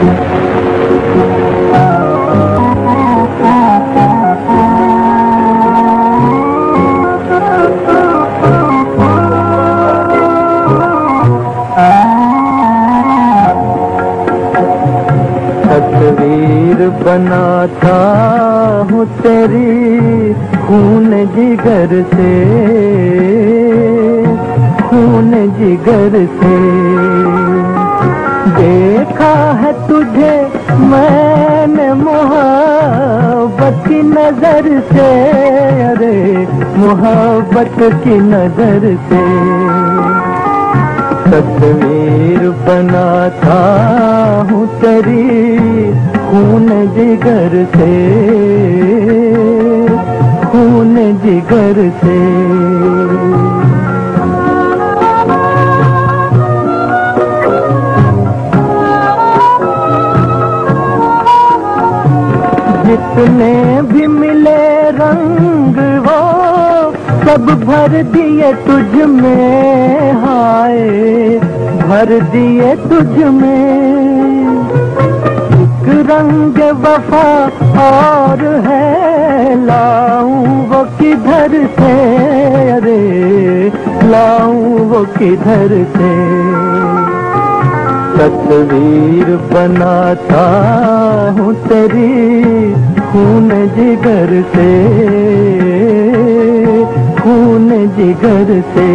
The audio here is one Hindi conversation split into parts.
तस्वीर बनाता हूँ तेरी खून जिगर से, खून जिगर से। देखा है तुझे मैंने मोहब्बत की नजर से, अरे मोहब्बत की नजर से। तस्वीर बनाता हूँ तेरी खून जिगर से, खून जिगर से। जितने भी मिले रंग वो सब भर दिए तुझ में, हाय भर दिए तुझ में। एक रंग वफा और है, लाऊं वो किधर से, अरे लाऊं वो किधर से। तस्वीर बनाता हूँ तेरी खून जिगर से, खून जिगर से।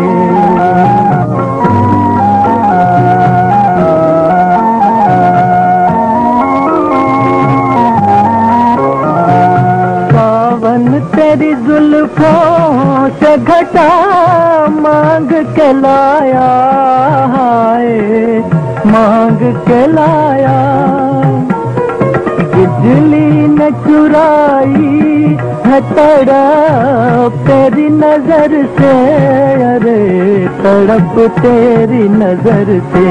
सावन तेरी जुल्फों से घटा मांग के लाया, हाय मांग के लाया। बिजली ने चुराई है तड़प तेरी नजर से, अरे तड़प तेरी नजर से।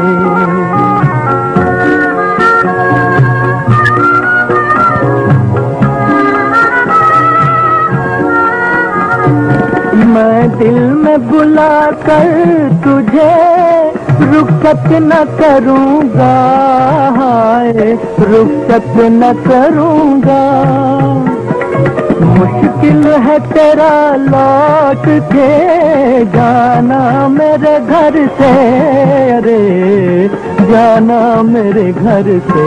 मैं दिल में बुला कर तुझे रुखसत न करूँगा, हाय रुखसत न करूँगा। मुश्किल है तेरा लौट के जाना मेरे घर से, अरे जाना मेरे घर से।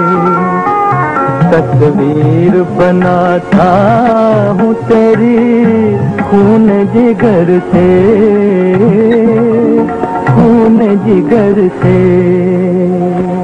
तस्वीर बनाता हूँ तेरी खून जिगर से, खून जिगर से।